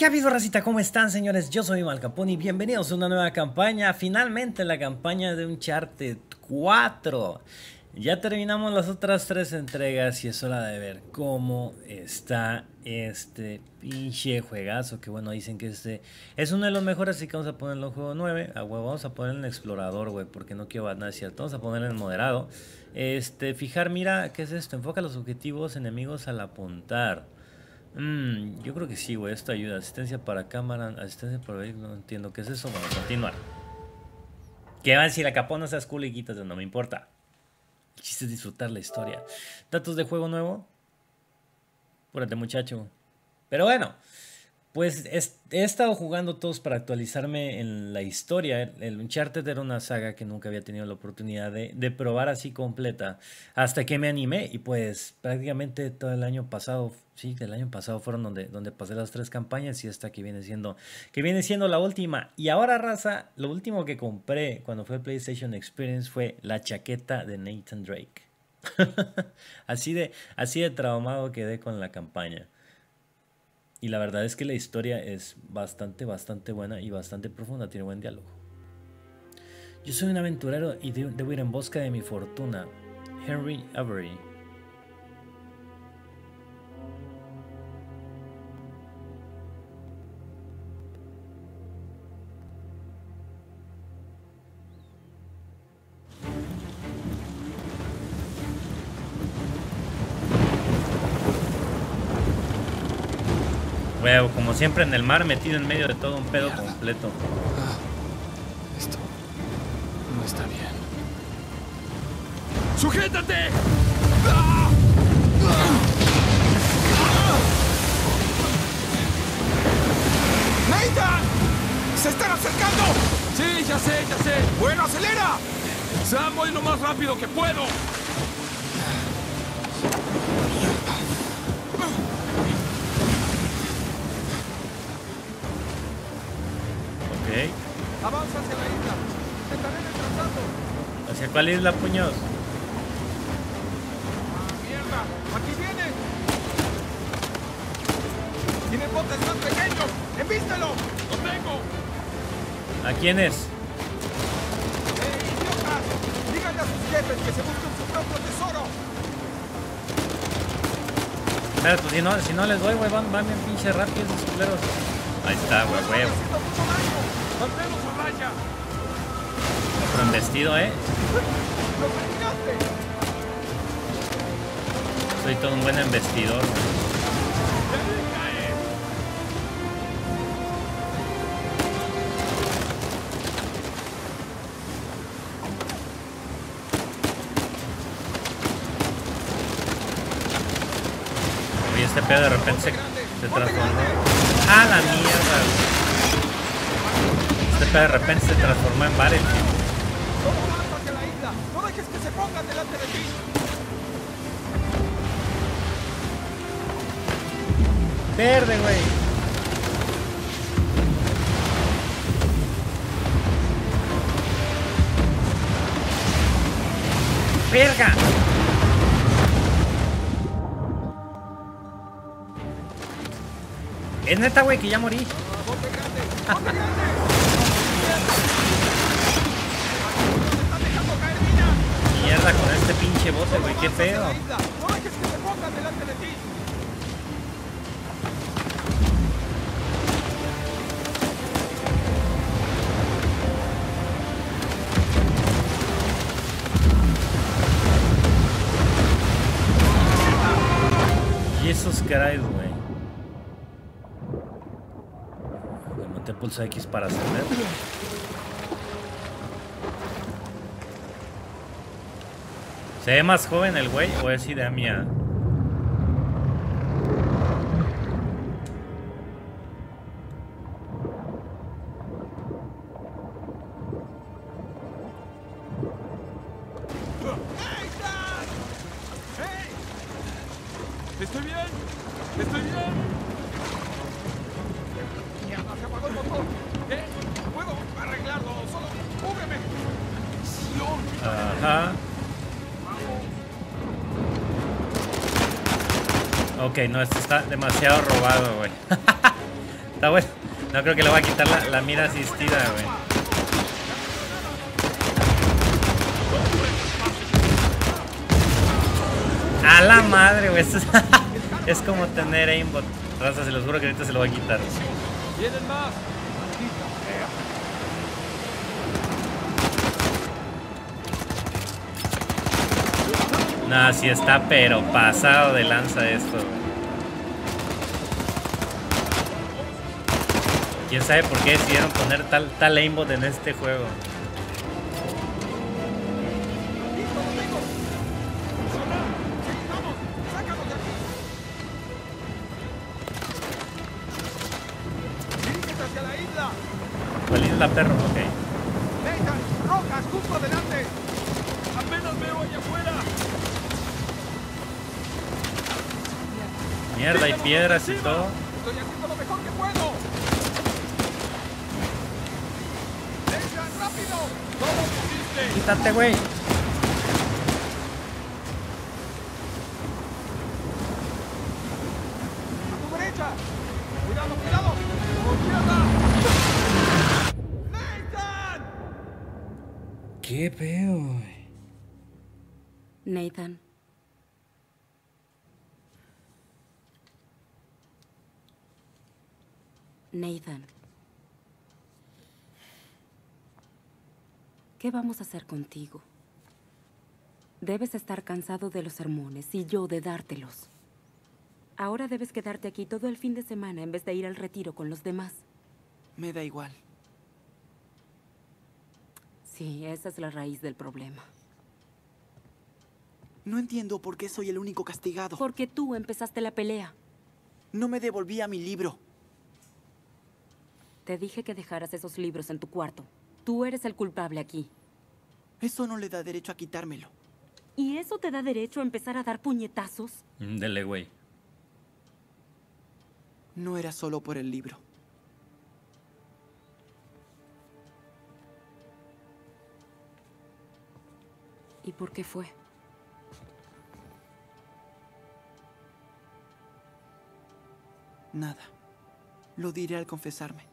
¿Qué ha habido, racita? ¿Cómo están, señores? Yo soy Malcapone y bienvenidos a una nueva campaña. Finalmente la campaña de Uncharted 4. Ya terminamos las otras 3 entregas y es hora de ver cómo está este pinche juegazo. Que bueno, dicen que este es uno de los mejores, así que vamos a ponerlo en juego 9. Ah, güey, vamos a ponerlo en explorador, güey, porque no quiero nada, es cierto. Vamos a ponerlo en moderado. Fijar, mira, ¿qué es esto? Enfoca los objetivos enemigos al apuntar. Yo creo que sí, güey, esto ayuda. Asistencia para cámara, asistencia para vehículo, no entiendo qué es eso. Vamos a continuar. ¿Qué va a decir? La capona seas cool y quitas, no me importa. El chiste es disfrutar la historia. Datos de juego nuevo. Púrate, muchacho. Pero bueno, pues he estado jugando todos para actualizarme en la historia. El Uncharted era una saga que nunca había tenido la oportunidad de probar así completa. Hasta que me animé y pues prácticamente todo el año pasado, sí, el año pasado fueron donde pasé las 3 campañas y esta que viene siendo la última. Y ahora, raza, lo último que compré cuando fue el PlayStation Experience fue la chaqueta de Nathan Drake. así de traumado quedé con la campaña. Y la verdad es que la historia es bastante buena y bastante profunda, tiene buen diálogo. Yo soy un aventurero y debo ir en busca de mi fortuna. Henry Avery. Huevo, como siempre en el mar, metido en medio de todo un pedo completo. Esto no está bien. ¡Sujétate! ¡Nathan! ¡Se están acercando! Sí, ya sé. ¡Bueno, acelera! Sam, voy lo más rápido que puedo. Avanza hacia la isla. Te estaré retrasando. ¿Hacia cuál isla, puños? ¡Ah, mierda! ¡Aquí viene! ¡Tiene botes más pequeños! ¡Envístelo! ¡Lo tengo! ¿A quién es? ¡Idiotas! Díganle a sus jefes que se busquen su propio tesoro. Claro, pues si no les doy, güey, van bien pinche rápido esos culeros. Ahí está, güey, ¡Están haciendo mucho daño! ¡Manténlos a raya! Otro embestido, ¡Lo terminaste! Soy todo un buen embestidor, güey. Oye, este pedo de repente se transformó. ¡Ah, la mierda! Este pedo de repente se transformó en Battlefield. ¡Todo avanza hacia la isla! ¡No dejes que se pongan delante de ti! Verde, güey. ¡Verga! Es neta, güey, que ya morí. ¡Bote grande! ¡Bote grande! ¡Están dejando caer mina! Mierda con este pinche bote, güey, qué pedo. ¡No dejes que se pongan delante de ti! Y esos caray, güey. Le monté pulso X para ascender. ¿Se ve más joven el güey o es idea mía? ¡Hey! ¡Estoy bien! ¡Estoy bien! ¡Mierda! ¡Se apagó el motor! ¿Qué? ¡Puedo arreglarlo! ¡Solo cúbreme! Ajá. Ok, no, este está demasiado robado, güey. Está bueno. No creo que le voy a quitar la mira asistida, güey. A la madre, güey. Es como tener aimbot. Raza, se los juro que ahorita se lo voy a quitar. ¡Vienen más! No, sí está, pero pasado de lanza esto, güey. ¿Quién sabe por qué decidieron poner tal aimbot en este juego? ¿Cuál isla, perro? Ok. Nathan, rocas, justo adelante. ¡Apenas veo allá afuera! Mierda, hay piedras y todo. Estoy haciendo lo mejor que puedo. Nathan, rápido. ¿Cómo pudiste? Quítate, güey. A tu derecha. Cuidado, cuidado. ¡Por izquierda! ¡Nathan! ¿Qué pedo, güey? Nathan. Nathan. ¿Qué vamos a hacer contigo? Debes estar cansado de los sermones y yo de dártelos. Ahora debes quedarte aquí todo el fin de semana en vez de ir al retiro con los demás. Me da igual. Sí, esa es la raíz del problema. No entiendo por qué soy el único castigado. Porque tú empezaste la pelea. No me devolvía mi libro. Te dije que dejaras esos libros en tu cuarto. Tú eres el culpable aquí. Eso no le da derecho a quitármelo. ¿Y eso te da derecho a empezar a dar puñetazos? Dele, güey. No era solo por el libro. ¿Y por qué fue? Nada. Lo diré al confesarme.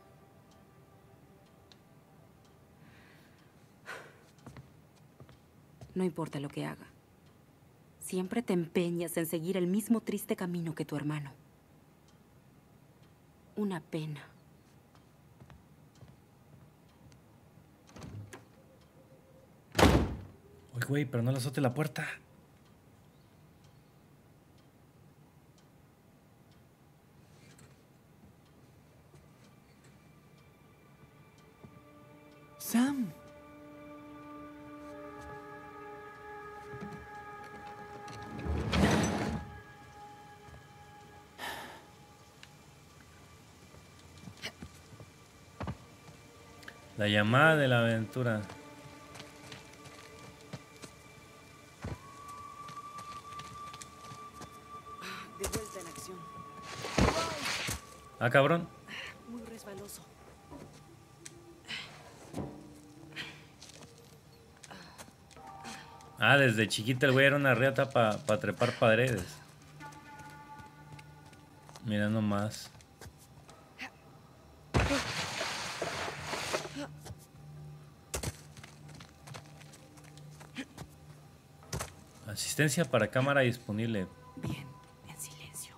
No importa lo que haga. Siempre te empeñas en seguir el mismo triste camino que tu hermano. Una pena. Uy, güey, pero no le azote la puerta. Sam. La llamada de la aventura. De vuelta en acción. Ah, cabrón. Muy resbaloso. Ah, desde chiquita el güey era una reata para trepar paredes. Mira nomás. Asistencia para cámara disponible. Bien, en silencio.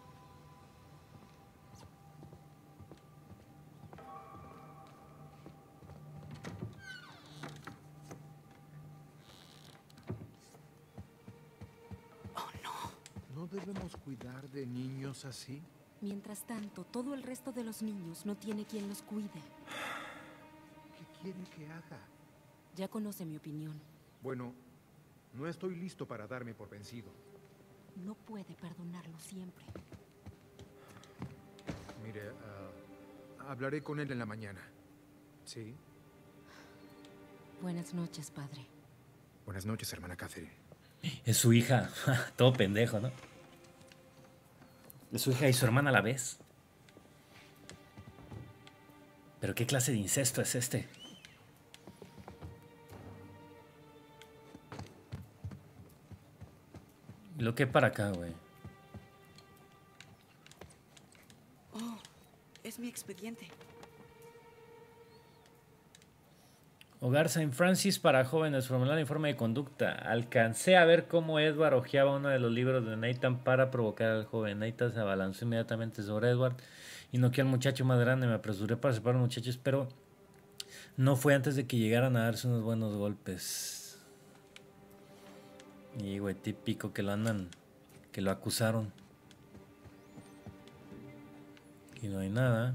Oh, no. ¿No debemos cuidar de niños así? Mientras tanto, todo el resto de los niños no tiene quien los cuide. ¿Qué quiere que haga? Ya conoce mi opinión. Bueno, no estoy listo para darme por vencido. No puede perdonarlo siempre. Mire, hablaré con él en la mañana. ¿Sí? Buenas noches, padre. Buenas noches, hermana Catherine. Es su hija. Todo pendejo, ¿no? Es su hija y su hermana a la vez. ¿Pero qué clase de incesto es este? Lo que para acá, güey. Oh, es mi expediente. Hogar Saint Francis para jóvenes, formular informe de conducta. Alcancé a ver cómo Edward hojeaba uno de los libros de Nathan para provocar al joven. Nathan se abalanzó inmediatamente sobre Edward y noqueó al muchacho más grande. Me apresuré para separar a los muchachos, pero no fue antes de que llegaran a darse unos buenos golpes. Y güey, típico que lo andan, que lo acusaron. Y no hay nada.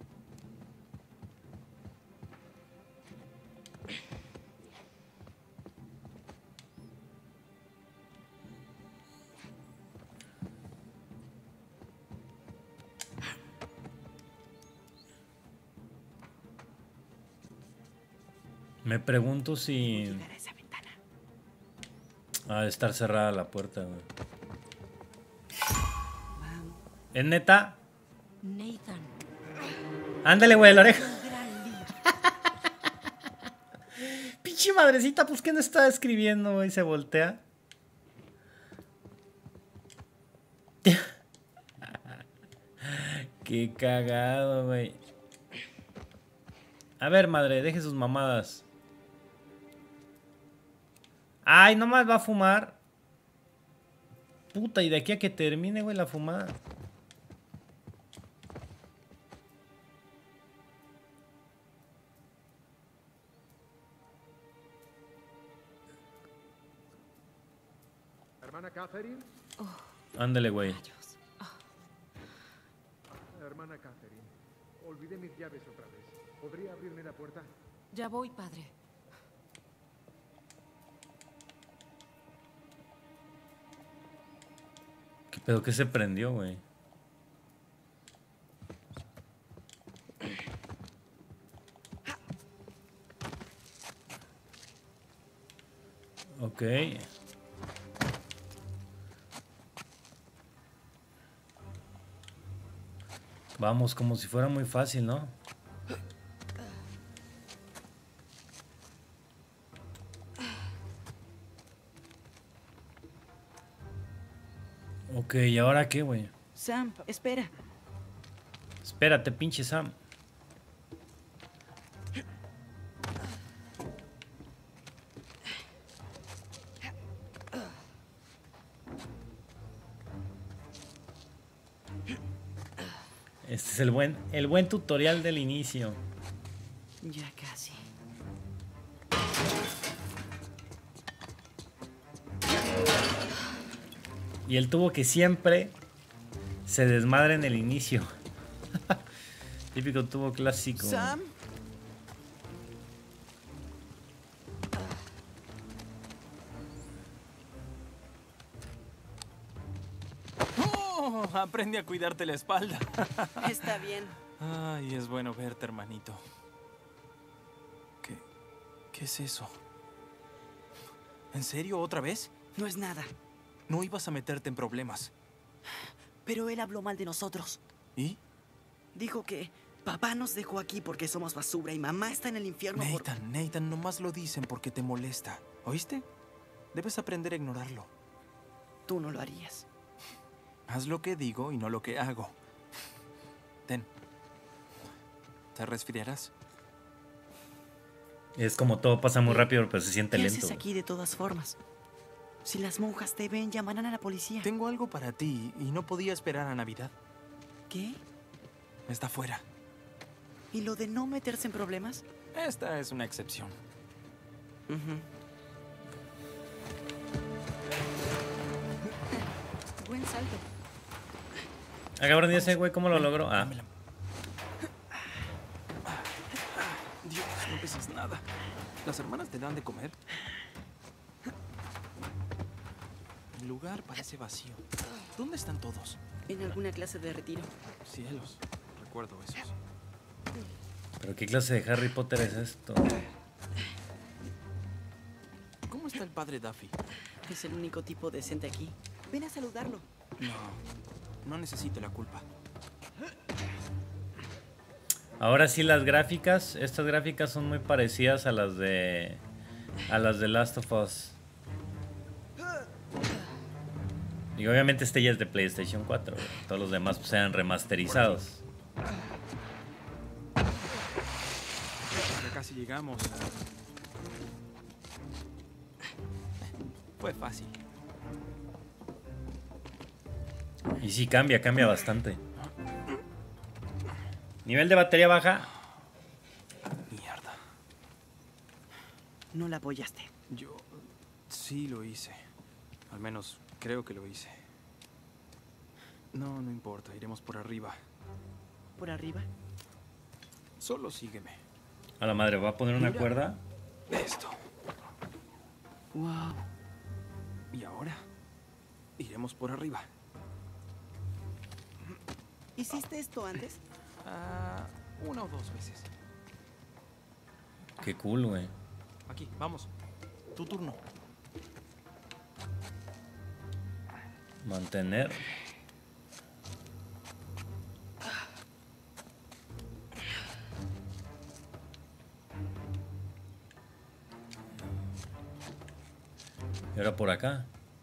Me pregunto si Llegar a esa ventana. ha de estar cerrada la puerta, güey. Vamos. ¿Es neta? Nathan. Ándale, güey, la oreja. Un gran lío. Pinche madrecita, pues ¿qué no está escribiendo, güey? Se voltea. Qué cagado, güey. A ver, madre, deje sus mamadas. Ay, nomás va a fumar. Puta, y de aquí a que termine, güey, la fumada. Hermana Catherine. Ándale, güey. Rayos. Hermana Catherine. Olvidé mis llaves otra vez. ¿Podría abrirme la puerta? Ya voy, padre. ¿Qué pedo que se prendió, güey? Ok. Vamos, como si fuera muy fácil, ¿no? Ok, ¿y ahora qué, güey? Sam, espera. Espérate, pinche Sam. Este es el buen tutorial del inicio. Ya casi. Y el tubo que siempre se desmadra en el inicio. Típico tubo clásico. Sam. Oh, aprende a cuidarte la espalda. Está bien. Ay, es bueno verte, hermanito. ¿Qué es eso? ¿En serio otra vez? No es nada. No ibas a meterte en problemas. Pero él habló mal de nosotros. ¿Y? Dijo que papá nos dejó aquí porque somos basura y mamá está en el infierno por... Nathan, nomás lo dicen porque te molesta. ¿Oíste? Debes aprender a ignorarlo. Tú no lo harías. Haz lo que digo y no lo que hago. Ten. ¿Te resfriarás? Es como todo pasa muy rápido, pero se siente ¿Qué lento. haces aquí de todas formas? Si las monjas te ven, llamarán a la policía. Tengo algo para ti y no podía esperar a Navidad. ¿Qué? Está fuera. ¿Y lo de no meterse en problemas? Esta es una excepción. Ujú. Buen salto. Ah, cabrón, ¿y ese güey cómo lo logró? Ah, Dámela. Dios, no pesas nada. ¿Las hermanas te dan de comer? El lugar parece vacío. ¿Dónde están todos? En alguna clase de retiro. Cielos, recuerdo esos. pero ¿qué clase de Harry Potter es esto? ¿Cómo está el padre Duffy? Es el único tipo decente aquí. Ven a saludarlo. No necesito la culpa. Ahora sí las gráficas, estas gráficas son muy parecidas a las de Last of Us. Y obviamente este ya es de PlayStation 4, güey. Todos los demás pues eran remasterizados. casi llegamos. Fue fácil. Y sí, cambia bastante. Nivel de batería baja. Mierda. No la apoyaste. Yo sí lo hice. Al menos creo que lo hice. No, no importa. Iremos por arriba. ¿Por arriba? Solo sígueme. A la madre, ¿va a poner una Mira. cuerda? Esto. Wow. ¿Y ahora? Iremos por arriba. ¿Hiciste esto antes? Una o dos veces. Qué cool, güey. Aquí, vamos. Tu turno. Mantener. Y ahora por acá.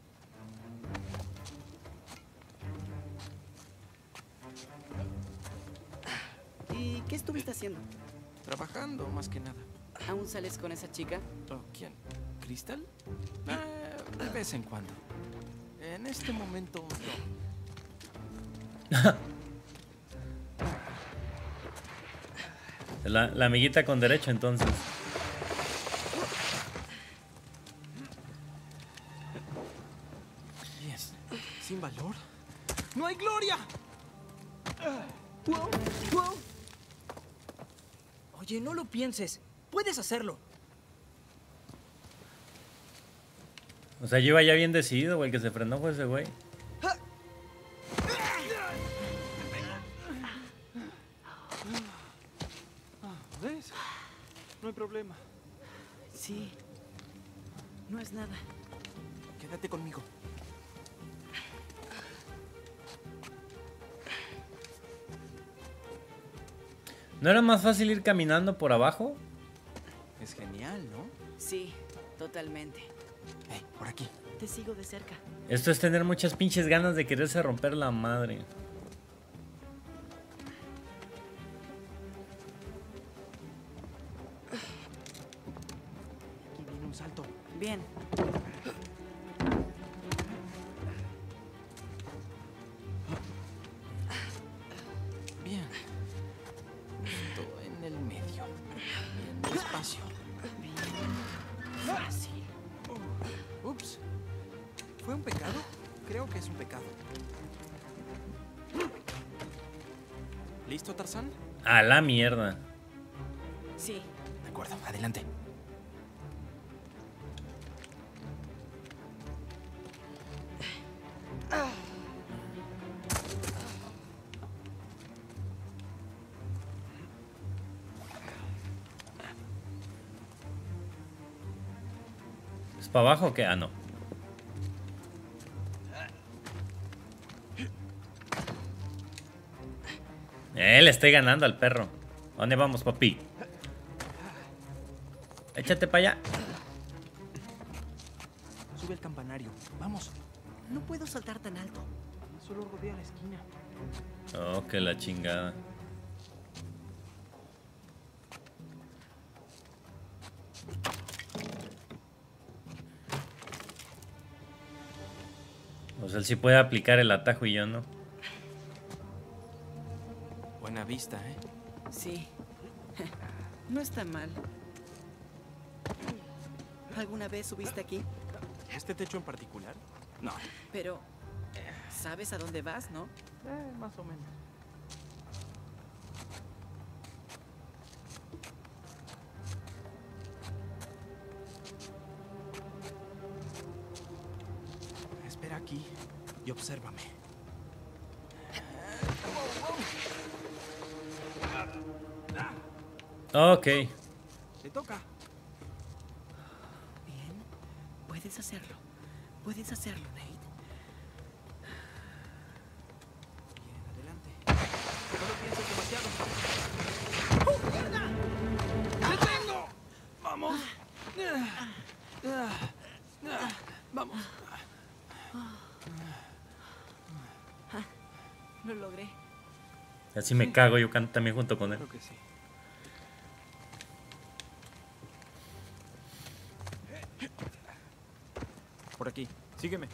¿Y qué estuviste haciendo? Trabajando, más que nada. ¿Aún sales con esa chica? Oh, ¿quién? ¿Crystal? De vez en cuando. En este momento, no. La amiguita con derecho, entonces. Bien. ¿Sin valor? ¡No hay gloria! ¡Wow! ¡Wow! Oye, no lo pienses. Puedes hacerlo. O sea, yo iba ya bien decidido, güey. El que se frenó fue ese güey. ¿Ves? No hay problema. Sí. No es nada. Quédate conmigo. ¿No era más fácil ir caminando por abajo? Es genial, ¿no? Sí, totalmente. Por aquí. Te sigo de cerca. Esto es tener muchas pinches ganas de quererse romper la madre. Aquí viene un salto. Bien. Bien. Justo en el medio. Bien despacio. Fácil. Ups. ¿Fue un pecado? Creo que es un pecado. ¿Listo, Tarzán? A la mierda. Sí. De acuerdo, adelante. ¿Es para abajo o qué? Ah, no. Le estoy ganando al perro. ¿A dónde vamos, papi? Échate para allá. Sube el campanario. Vamos. No puedo saltar tan alto. Solo rodea la esquina. Oh, que la chingada. O sea, él sí puede aplicar el atajo y yo no. Buena vista, ¿eh? Sí. No está mal. ¿Alguna vez subiste aquí? ¿Este techo en particular? No. Pero... ¿sabes a dónde vas, no? Más o menos. Espera aquí y obsérvame. Ok. Te toca. Bien. Puedes hacerlo. Puedes hacerlo, Nate. Bien, adelante. No lo pienses demasiado. ¡Te tengo! ¡Vamos! ¡Vamos! Lo logré. Así me cago yo también junto con él. Creo que sí. Por aquí. Sígueme.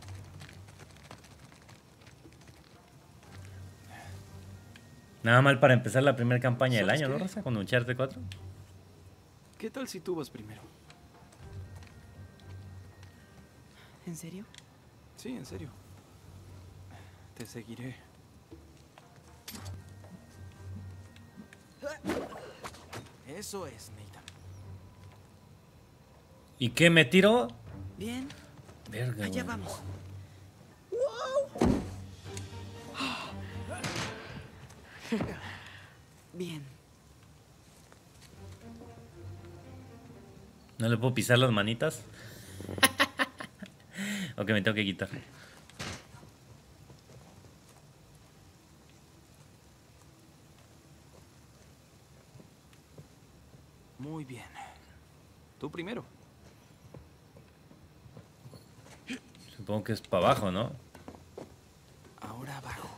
Nada mal para empezar la primera campaña del ¿Sabes año, ¿no, qué? Rosa? Con Uncharted 4. ¿Qué tal si tú vas primero? ¿En serio? Sí, en serio. Te seguiré. Eso es, Nathan. ¿Y qué me tiró? Bien, Verga, allá güey. vamos. Bien. ¿No le puedo pisar las manitas? Ok, me tengo que quitar. Muy bien. Tú primero. Supongo que es para abajo, ¿no? Ahora abajo.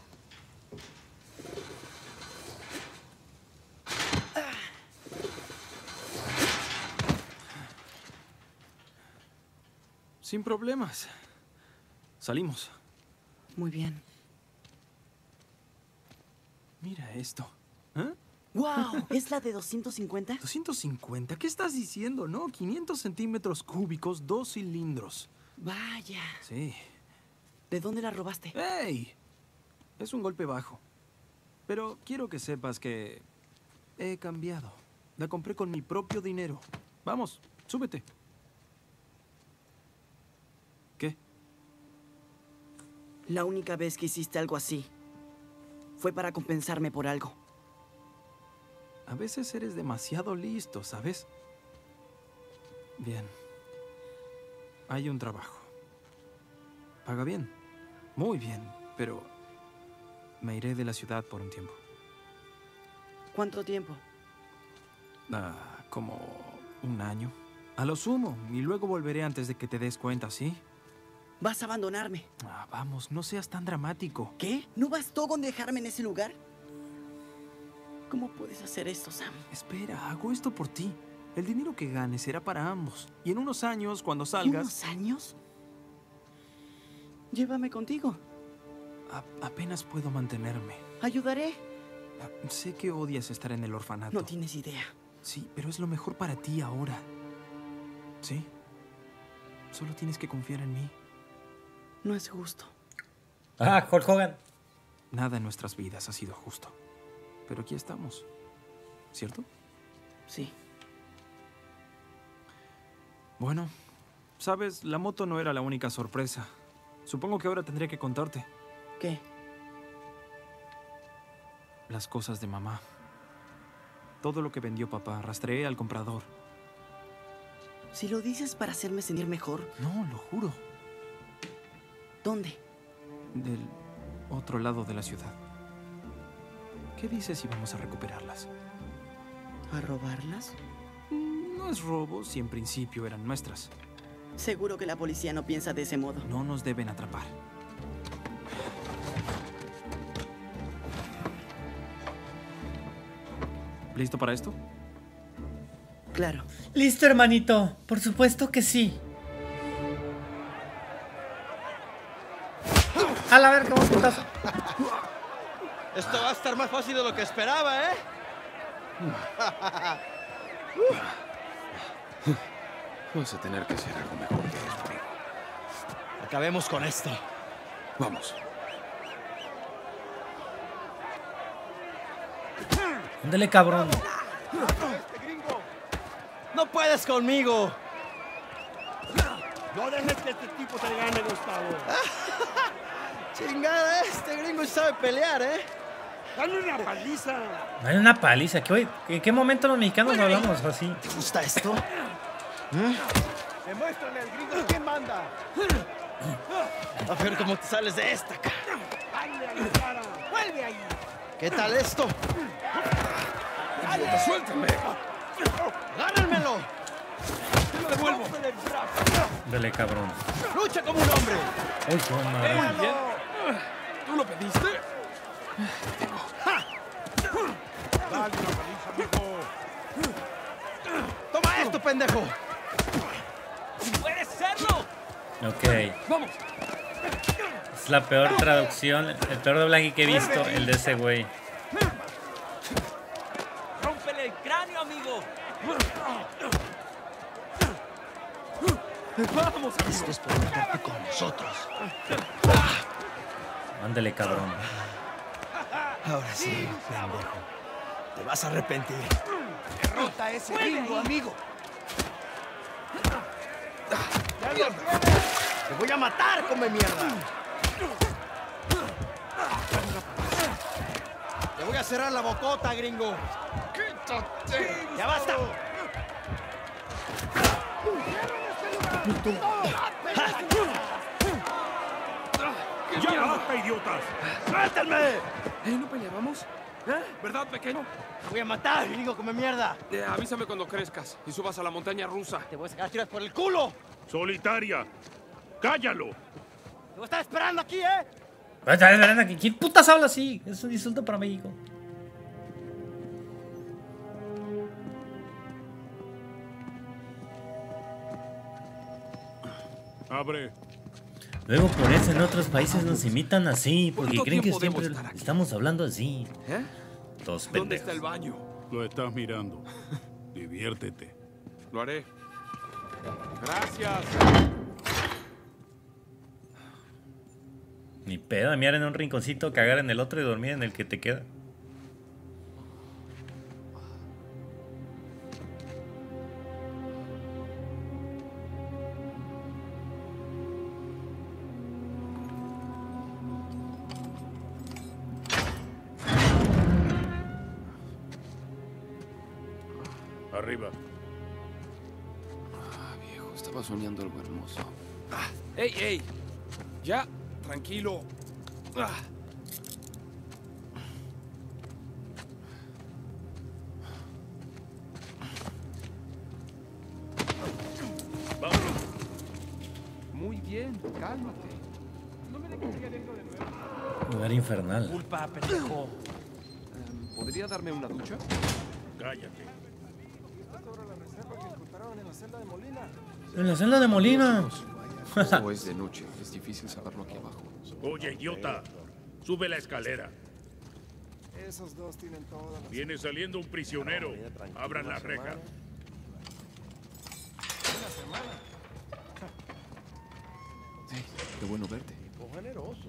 Sin problemas. Salimos. Muy bien. Mira esto. ¿Eh? ¡Wow! ¿Es la de 250? 250. ¿Qué estás diciendo? No, 500 centímetros cúbicos, 2 cilindros. Vaya. Sí. ¿De dónde la robaste? ¡Ey! Es un golpe bajo. Pero quiero que sepas que he cambiado. La compré con mi propio dinero. Vamos, súbete. ¿Qué? La única vez que hiciste algo así fue para compensarme por algo. A veces eres demasiado listo, ¿sabes? Bien. Hay un trabajo. Paga bien. Muy bien, pero me iré de la ciudad por un tiempo. ¿Cuánto tiempo? Como un año. A lo sumo, y luego volveré antes de que te des cuenta, ¿sí? ¿Vas a abandonarme? Vamos, no seas tan dramático. ¿Qué? ¿No bastó con dejarme en ese lugar? ¿Cómo puedes hacer esto, Sam? Espera, hago esto por ti. El dinero que ganes será para ambos. Y en unos años, cuando ¿En salgas... unos años? Llévame contigo. Apenas puedo mantenerme. Ayudaré. Sé que odias estar en el orfanato. No tienes idea. Sí, pero es lo mejor para ti ahora. ¿Sí? Solo tienes que confiar en mí. No es justo. Ah, Hulk Hogan. Nada en nuestras vidas ha sido justo. Pero aquí estamos. ¿Cierto? Sí. Bueno, sabes, la moto no era la única sorpresa. Supongo que ahora tendré que contarte. ¿Qué? Las cosas de mamá. Todo lo que vendió papá, rastreé al comprador. Si lo dices para hacerme sentir mejor. No, lo juro. ¿Dónde? Del otro lado de la ciudad. ¿Qué dices si vamos a recuperarlas? ¿A robarlas? No es robo si en principio eran nuestras. Seguro que la policía no piensa de ese modo. No nos deben atrapar. ¿Listo para esto? Claro. Listo, hermanito. Por supuesto que sí. A la verga, ¿cómo putazo? Esto va a estar más fácil de lo que esperaba, ¿eh? Vas a tener que hacer algo mejor que esto, amigo. Acabemos con esto. Vamos. Ándale, cabrón. ¡No puedes conmigo! No dejes que este tipo te gane, Gustavo. Chingada, este gringo sabe pelear, ¿eh? Dale una paliza. Dale una paliza. ¿En qué momento los mexicanos hablamos así? ¿Te gusta esto? Demuéstrale al gringo quién manda. A ver cómo te sales de esta, cara. ¡Vuelve ahí! ¿Qué tal esto? ¡Idiota, suéltame! ¡Agárrenmelo! ¡Te lo devuelvo! Dale, cabrón. ¡Lucha como un hombre! Uy, qué madre. Muy bien. ¿Tú lo pediste? ¡Dale una paliza, viejo! ¡Toma esto, pendejo! ¡Puedes serlo! Ok. ¡Vamos! Es la peor traducción, el peor doblaje que he visto, el de ese güey. ¡Rómpele el cráneo, amigo! ¡Vamos! Esto es por meterte con nosotros. Ándale, cabrón. Ahora sí, pendejo. Te vas a arrepentir. Derrota a ese gringo, amigo. ¡Te voy a matar, come mierda! Te voy a cerrar la bocota, gringo. ¡Quítate! ¡Ya basta! ¡Ya basta, idiotas! ¡Suéltenme! ¿No peleábamos? ¿Verdad, pequeño? Te voy a matar, gringo, come mierda. Avísame cuando crezcas y subas a la montaña rusa. Te voy a sacar tiras por el culo. ¡Solitaria! ¡Cállalo! Te voy a estar esperando aquí, ¿Quién putas habla así? Es un insulto para México. Abre. Luego por eso en otros países nos imitan así, porque ¿Cuánto creen que tiempo debo siempre estar aquí? estamos hablando así. ¿Eh? Todos ¿Dónde pendejos. está el baño? Lo estás mirando. Diviértete. Lo haré. Gracias. Ni pedo, mirar en un rinconcito, cagar en el otro y dormir en el que te queda. Arriba. Viejo, estaba soñando algo hermoso. ¡Ey, ey! Ya, tranquilo. Vámonos. Muy bien, cálmate. No me dejes que adentro de nuevo. Lugar infernal. Culpa, pendejo. ¿Podría darme una ducha? Cállate. En la celda de Molina. O es de noche, es difícil saberlo aquí abajo. Oye, idiota. Sube la escalera. Esos dos tienen todas las... Viene saliendo un prisionero. Abran la reja. Hey, qué bueno verte. generoso.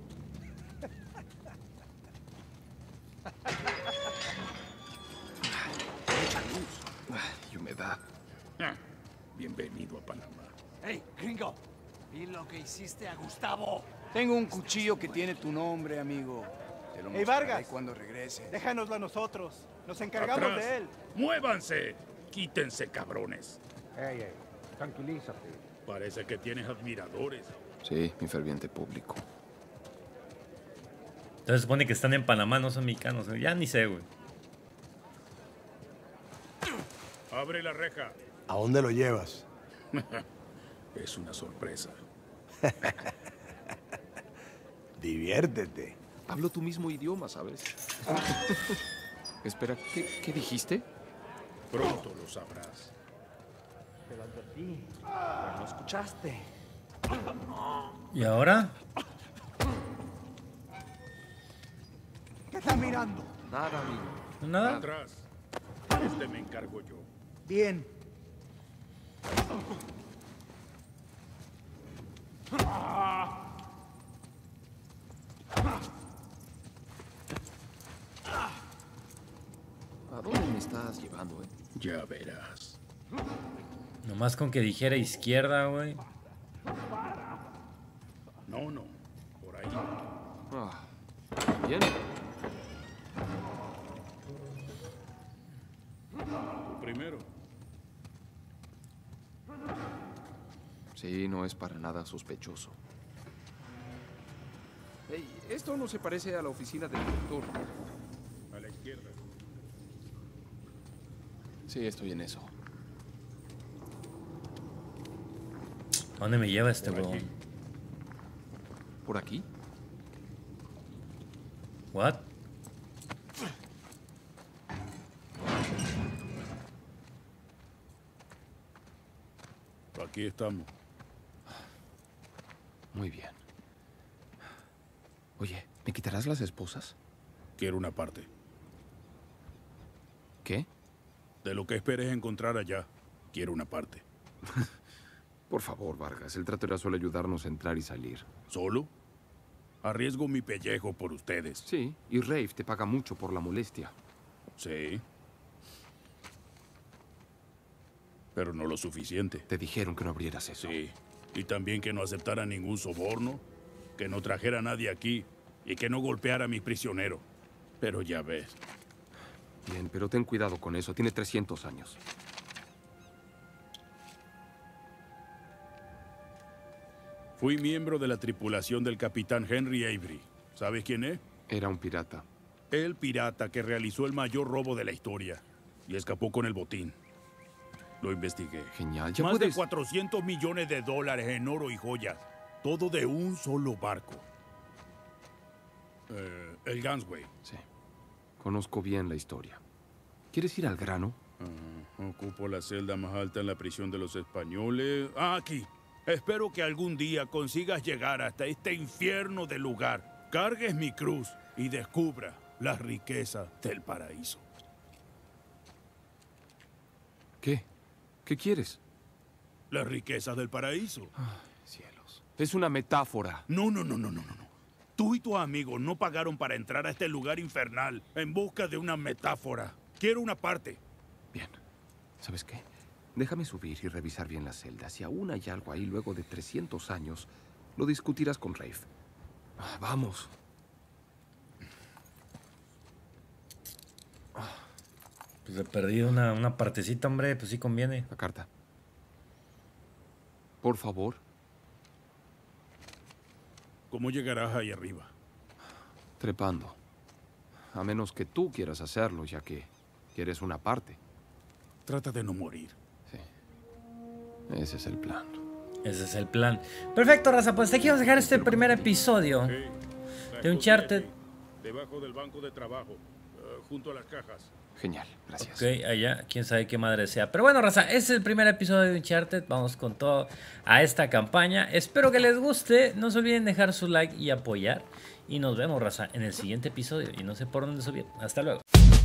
Y humedad. Bienvenido a Panamá. ¡Ey, gringo! Vi lo que hiciste a Gustavo. Tengo un cuchillo que tiene tu nombre, amigo. Te lo mostraré Vargas. cuando regrese. Déjanoslo a nosotros. Nos encargamos Atrás. de él. ¡Muévanse! Quítense, cabrones. Ey, tranquilízate. Parece que tienes admiradores. Sí, mi ferviente público. Entonces se supone que están en Panamá, no son mexicanos. Ya ni sé, güey. Abre la reja. ¿A dónde lo llevas? Es una sorpresa. Diviértete. Hablo tu mismo idioma, ¿sabes? Espera, ¿qué dijiste? Pronto lo sabrás. Te lo advertí. Pero no escuchaste. ¿Y ahora? ¿Qué estás mirando? Nada, amigo. ¿Nada? Atrás. Este me encargo yo. Bien. ¿A dónde me estás llevando, Ya verás. Nomás con que dijera izquierda, güey. No. Por ahí. Bien. Tú primero. Sí, no es para nada sospechoso. Hey, esto no se parece a la oficina del doctor. A la izquierda. Sí, estoy en eso. ¿A dónde me lleva este Por huevón? aquí. ¿Por aquí? ¿What? Aquí estamos. Muy bien. Oye, ¿me quitarás las esposas? Quiero una parte. ¿Qué? De lo que esperes encontrar allá, quiero una parte. Por favor, Vargas, el trato era solo ayudarnos a entrar y salir. ¿Solo? Arriesgo mi pellejo por ustedes. Sí, y Rafe te paga mucho por la molestia. Sí. Pero no lo suficiente. Te dijeron que no abrieras eso. Sí. Y también que no aceptara ningún soborno, que no trajera a nadie aquí y que no golpeara a mis prisioneros. Pero ya ves. Bien, pero ten cuidado con eso. Tiene 300 años. Fui miembro de la tripulación del capitán Henry Avery. ¿Sabes quién es? Era un pirata. El pirata que realizó el mayor robo de la historia y escapó con el botín. Lo investigué. Genial. ¿Ya Más puedes... de 400 millones de dólares en oro y joyas. Todo de un solo barco. El Gunsway. Sí. Conozco bien la historia. ¿Quieres ir al grano? Ocupo la celda más alta en la prisión de los españoles. Aquí. Espero que algún día consigas llegar hasta este infierno de lugar. Cargues mi cruz y descubra las riquezas del paraíso. ¿Qué? ¿Qué quieres? Las riquezas del paraíso. Ay, cielos. Es una metáfora. No. Tú y tus amigos no pagaron para entrar a este lugar infernal en busca de una metáfora. Quiero una parte. Bien. ¿Sabes qué? Déjame subir y revisar bien la celda. Si aún hay algo ahí luego de 300 años, lo discutirás con Rafe. Vamos. Pues he perdido una partecita, hombre. Pues sí conviene. La carta. Por favor. ¿Cómo llegarás ahí arriba? Trepando. A menos que tú quieras hacerlo, ya que quieres una parte. Trata de no morir. Sí. Ese es el plan. Ese es el plan. Perfecto, raza. Pues aquí vamos a dejar este primer episodio de Uncharted. Debajo del banco de trabajo, junto a las cajas. Genial, gracias. Ok, allá, quién sabe qué madre sea. Pero bueno, raza, ese es el primer episodio de Uncharted. Vamos con todo a esta campaña. Espero que les guste. No se olviden dejar su like y apoyar. Y nos vemos, raza, en el siguiente episodio. Y no sé por dónde subir. Hasta luego.